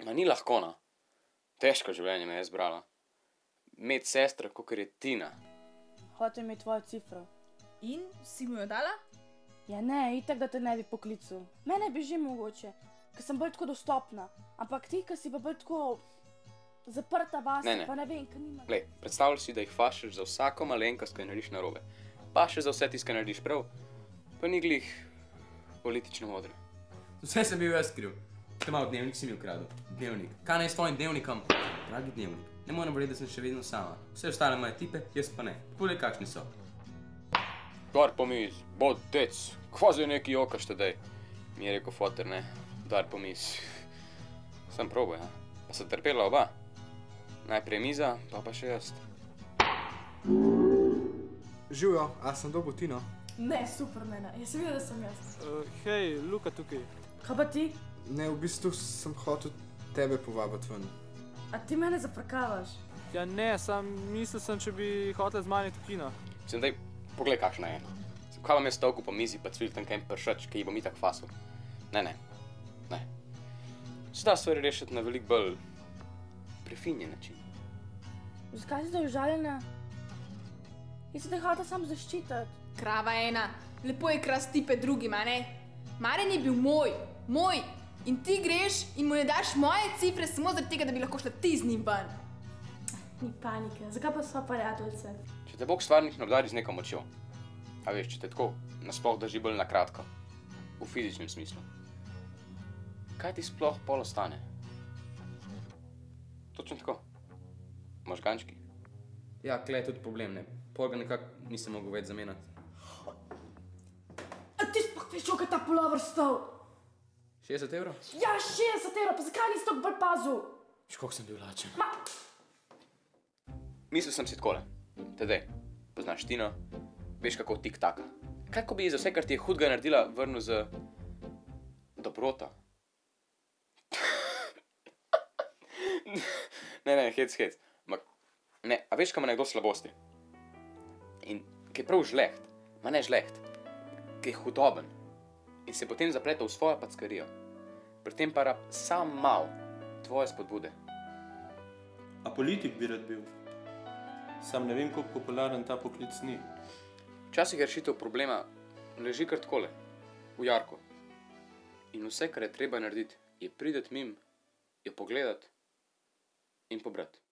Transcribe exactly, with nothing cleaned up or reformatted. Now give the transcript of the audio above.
Ma ni lahko, no. Težko življenje me je zbrala. Imeti sestra, kakor je Tina. Hotel imeti tvojo cifro. In si mu jo dala? Ja ne, itak da te ne bi poklical. Mene bi že mogoče, ker sem bolj tako dostopna. Ampak ti, ker si pa bolj tako zaprta vase, Ne, ne. pa ne vem, ker nima... Glej, predstavljaj si, da jih fašeš za vsako malenkost, ko jo narediš narobe. Pa še za vse tisto, kar narediš prav, pa ni glih politično modre. Vse sem bil jaz kriv. Te malo dnevnik si mi ukradel. Dnevnik. Kaj naj s tvojim dnevnikom? Dragi dnevnik. Ne moram verjeti, da sem še vedno sama. Vse ostale moje tipe, jaz pa ne. Poglej, kakšni so. Dar po mizi, bod tec, kvazi neki jokaš tedej. Mi je rekel foter, ne, dar po mizi. Sem probaj, ha? Pa se trpela oba. Najprej miza, pa pa še jaz. Živjo, a sem dobil Tino? Ne, super, ne, ne. Jaz sem videla, da sem jaz. Uh, hej, Luka tukaj. Kaj pa ti? Ne, v bistvu sem hotel tebe povabiti ven. A ti mene zafrkavaš? Ja ne, sam mislil sem, če bi hotel z mani v kino. Sem daj, poglej kakšna je. Kaj vam je stolku po mizi, pa cvil tam kaj pršač, ki ji bom itak fasil. Ne, ne, ne. Se da stvari rešiti na veliko bolj prefinjen način. Zakaj si zdaj užaljena? Jaz sem te hotel sam zaščititi. Krava ena. Lepo je krast tipe drugim, a ne? Marjan je bil moj, moj. In ti greš in mu ne daš moje cifre samo zaradi tega, da bi lahko šla ti z njim ven. Ni panike, zakaj pa sva prijateljice? Če te Bog stvarnično obdari z neko močjo, a veš, če te tako nasploh drži bolj na kratko, v fizičnem smislu, kaj ti sploh pol ostane? Točno tako. Možgančki. Ja, klej je tudi problem, ne. Pol ga nekako nisem mogel več zamenjati. A ti sploh veš, koliko je ta pulover stal? šestdeset evrov? Ja, šestdeset evrov, pa zakaj nisi tako bolj pazil? Še koliko sem bil lačen. Ma... Mislil sem si takole. Tedej, poznaš Tino, veš kako tik-taka. Kaj ko bi ji za vse, kar ti je hudega naredila, vrnil z dobrota? ne, ne, hec, hec. Ma, ne, a veš, kaj ima nekdo slabosti? In ki je prav žleht, ma ne žleht, ki je hudoben in se potem zapleta v svojo packarijo. Pri tem pa rab sam mal tvoje spodbude. A politik bi rad bil. Sam ne vem, koliko popularen ta poklic ni. Včasih je rešitev problema leži kar takole, v jarku. In vse, kar je treba narediti, je prideti mim, jo pogledati in pobrati.